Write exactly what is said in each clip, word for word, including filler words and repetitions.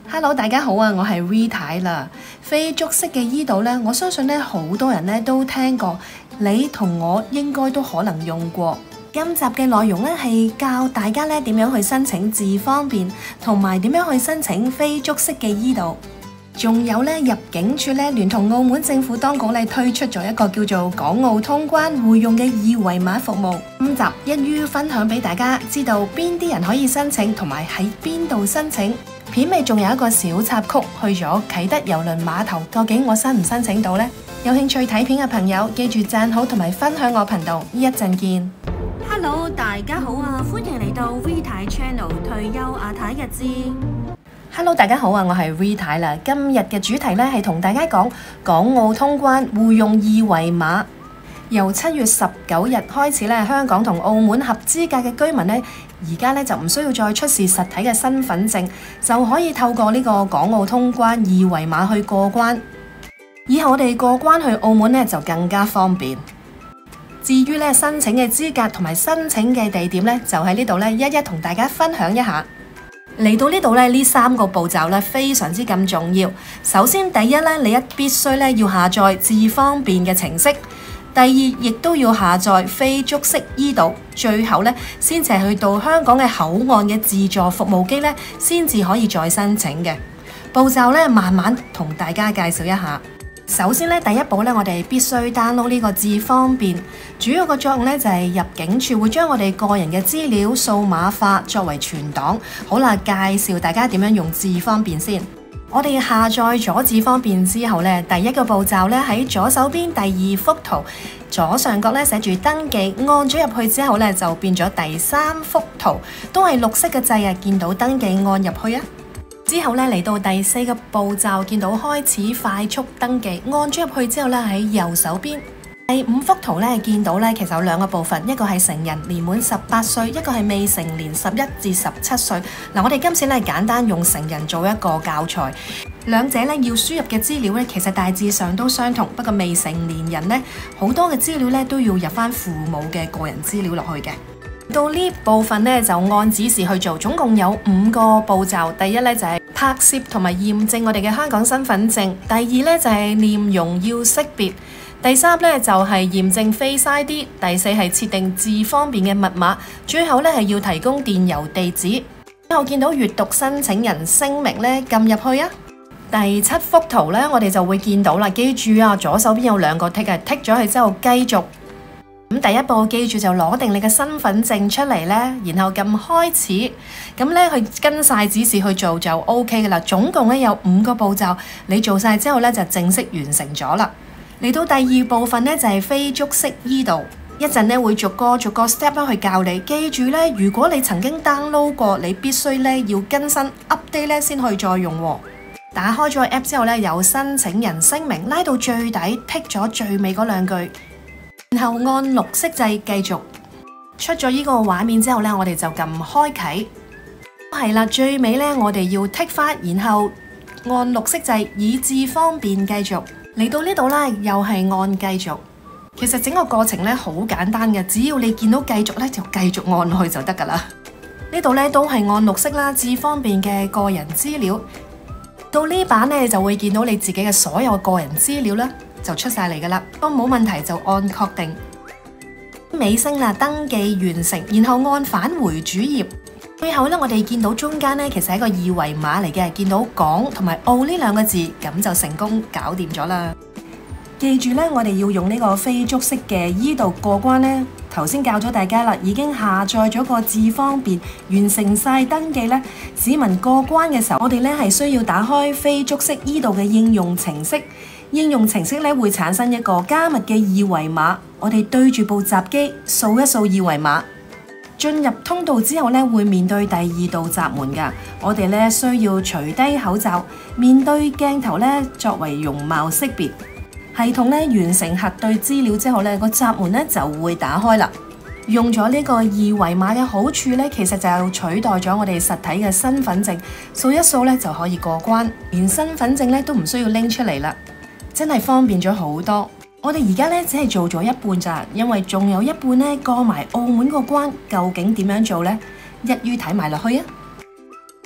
Hello， 大家好啊！我係 V 太啦。非觸式嘅醫渡呢，我相信呢好多人呢都聽過，你同我應該都可能用過。今集嘅內容呢係教大家呢點樣去申請智方便，同埋點樣去申請非觸式嘅醫渡。仲有呢，入境處呢聯同澳門政府當局呢推出咗一個叫做港澳通關互用嘅二維碼服務。今集一於分享俾大家知道邊啲人可以申請，同埋喺邊度申請。片尾仲有一個小插曲，去咗啟德郵輪碼頭，究竟我申唔申請到呢？有興趣睇片嘅朋友，記住讚好同埋分享我頻道，一陣見。Hello， 大家好啊，歡迎嚟到 V 太 Channel 退休阿太日誌。Hello， 大家好啊，我係 V 太啦。今日嘅主題呢係同大家講港澳通關互用二維碼。由七月十九日開始咧，香港同澳門合資格嘅居民咧，而家咧就唔需要再出示實體嘅身份證，就可以透過呢個港澳通關二維碼去過關。以後我哋過關去澳門咧就更加方便。至於咧申請嘅資格同埋申請嘅地點咧，就喺呢度咧一一同大家分享一下。嚟到呢度咧，呢三個步驟咧非常之咁重要。首先第一咧，你一必須咧要下載智方便嘅程式。第二，亦都要下載非觸式醫渡，最後咧先至係去到香港嘅口岸嘅自助服務機咧，先至可以再申請嘅步驟咧，慢慢同大家介紹一下。首先咧，第一步咧，我哋必須 download 呢個智方便，主要個作用咧就係入境處會將我哋個人嘅資料數碼化作為存檔。好啦，介紹大家點樣用智方便先。我哋下載咗智方便之後呢，第一個步驟呢，喺左手邊第二幅圖左上角呢寫住登記，按咗入去之後呢，就變咗第三幅圖，都係綠色嘅掣啊，見到登記按入去啊。之後呢，嚟到第四個步驟，見到開始快速登記，按咗入去之後呢，喺右手邊。第五幅圖咧，見到咧，其實有兩個部分，一個係成人年滿十八歲，一個係未成年十一至十七歲。嗱，我哋今次咧簡單用成人做一個教材，兩者咧要輸入嘅資料咧，其實大致上都相同，不過未成年人咧好多嘅資料咧都要入翻父母嘅個人資料落去嘅。到呢部分咧就按指示去做，總共有五個步驟。第一咧就係拍攝同埋驗證我哋嘅香港身份證，第二咧就係念榮耀識別。第三咧就係驗證 Face I D， 第四係設定智方便嘅密碼，最後咧係要提供電郵地址。之後見到閱讀申請人聲明咧，撳入去啊。第七幅圖咧，我哋就會見到啦，記住啊，左手邊有兩個剔啊，剔咗去之後繼續。咁第一步記住就攞定你嘅身份證出嚟咧，然後撳開始，咁咧去跟晒指示去做就 O K 噶啦。總共咧有五個步驟，你做晒之後咧就正式完成咗啦。嚟到第二部分呢，就係非觸式醫渡，一陣呢會逐個逐個 step 去教你。記住呢，如果你曾經 download 過，你必須呢要更新 update 呢先可以再用喎。打開咗 app 之後呢，有申請人聲明，拉到最底，剔咗最尾嗰兩句，然後按綠色掣繼續。出咗呢個畫面之後呢，我哋就撳開啟。係啦，最尾呢，我哋要剔翻，然後按綠色掣以智方便繼續。嚟到呢度咧，又係按繼續。其實整個過程咧好簡單嘅，只要你見到繼續咧，就繼續按落去就得噶啦。呢度咧都係按綠色啦，智方便嘅個人資料。到呢版咧，就會見到你自己嘅所有個人資料咧，就出晒嚟噶啦。都冇問題就按確定。尾聲啦，登記完成，然後按返回主頁。最後咧，我哋見到中間咧，其實係一個二維碼嚟嘅，見到港同埋澳呢兩個字，咁就成功搞掂咗啦。記住咧，我哋要用呢個非觸式嘅醫渡過關咧。頭先教咗大家啦，已經下載咗個智方便，完成晒登記咧。市民過關嘅時候，我哋咧係需要打開非觸式醫渡嘅應用程式。應用程式咧會產生一個加密嘅二維碼，我哋對住部閘機掃一掃二維碼。進入通道之後咧，會面對第二道閘門㗎。我哋咧需要除低口罩，面對鏡頭咧作為容貌識別。系統咧完成核對資料之後咧，個閘門咧就會打開啦。用咗呢個二維碼嘅好處咧，其實就取代咗我哋實體嘅身份證，掃一掃咧就可以過關，連身份證咧都唔需要拎出嚟啦，真係方便咗好多。我哋而家咧只係做咗一半咋，因為仲有一半咧過埋澳門個關，究竟點樣做呢？一於睇埋落去啊！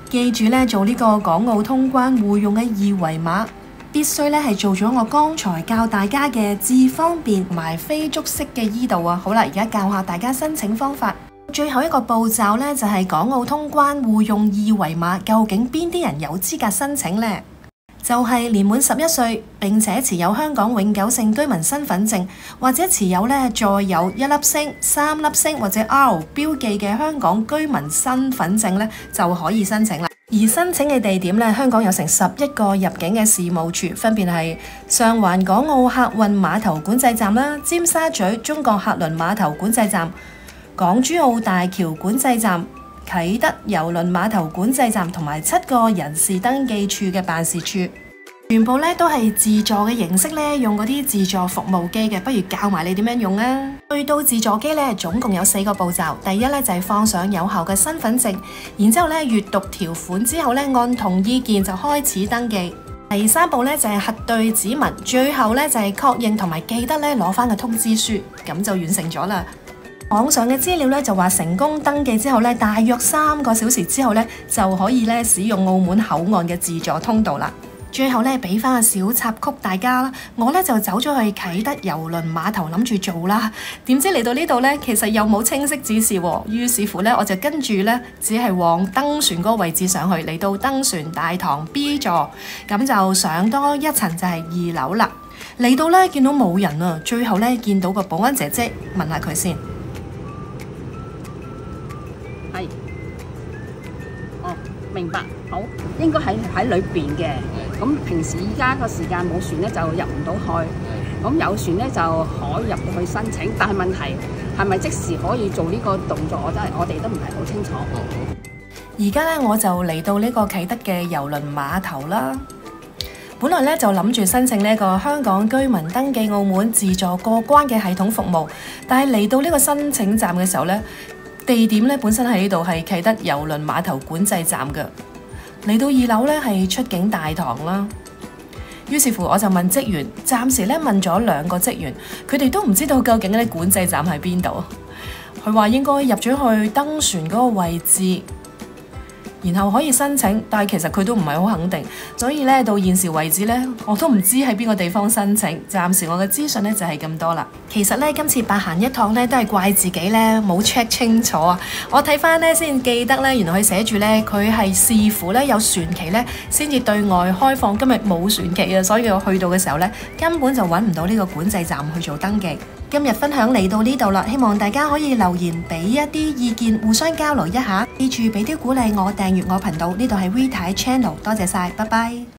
記住咧，做呢個港澳通關互用嘅二維碼，必須咧係做咗我剛才教大家嘅智方便同埋非觸式嘅 e 道啊。好啦，而家教下大家申請方法。最後一個步驟咧就係港澳通關互用二維碼，究竟邊啲人有資格申請呢？就係年滿十一歲並且持有香港永久性居民身份證，或者持有咧載有一粒星、三粒星或者 R 標記嘅香港居民身份證咧，就可以申請啦。而申請嘅地點咧，香港有成十一個入境嘅事務處，分別係上環港澳客運碼頭管制站啦、尖沙咀中國客輪碼頭管制站、港珠澳大橋管制站、啟德郵輪碼頭管制站同埋七個人事登記處嘅辦事處，全部咧都係自助嘅形式咧，用嗰啲自助服務機嘅。不如教埋你點樣用啊？去到自助機咧，總共有四個步驟。第一咧就係放上有效嘅身份證，然之後咧閱讀條款之後咧，按同意鍵就開始登記。第三步咧就係核對指紋，最後咧就係確認同埋記得咧攞翻個通知書，咁就完成咗啦。網上嘅資料咧就話成功登記之後咧，大約三個小時之後咧就可以咧使用澳門口岸嘅自助通道啦。最後咧俾翻個小插曲大家啦，我咧就走咗去啟德郵輪碼頭諗住做啦，點知嚟到呢度咧其實又冇清晰指示喎，於是乎咧我就跟住咧只係往登船嗰個位置上去，嚟到登船大堂 B 座，咁就上多一層就係二樓啦。嚟到咧見到冇人啊，最後咧見到個保安姐姐，問下佢先。 係，哦，明白，好，應該喺喺裏邊嘅。咁平時依家個時間冇船咧，就入唔到去。咁有船咧就可以入到去申請，但係問題係咪即時可以做呢個動作？我真係我哋都唔係好清楚。 而家咧我就嚟到呢個啟德嘅郵輪碼頭啦。本來咧就諗住申請呢個香港居民登記澳門自助過關嘅系統服務，但係嚟到呢個申請站嘅時候咧，地點咧本身喺呢度係啟德郵輪碼頭管制站嘅，嚟到二樓咧係出境大堂啦。於是乎我就問職員，暫時咧問咗兩個職員，佢哋都唔知道究竟咧管制站喺邊度。佢話應該入咗去登船嗰個位置，然後可以申請，但係其實佢都唔係好肯定，所以咧到現時為止咧，我都唔知喺邊個地方申請。暫時我嘅資訊咧就係咁多啦。其實咧今次白行一趟咧都係怪自己咧冇 check 清楚啊！我睇翻咧先記得咧，原來佢寫住咧佢係視乎咧有船期咧先至對外開放。今日冇船期啊，所以我去到嘅時候咧根本就揾唔到呢個管制站去做登記。今日分享嚟到呢度啦，希望大家可以留言俾一啲意見，互相交流一下。記住俾啲鼓勵我訂閱我頻道，呢度係 Rita Channel， 多謝晒，拜拜。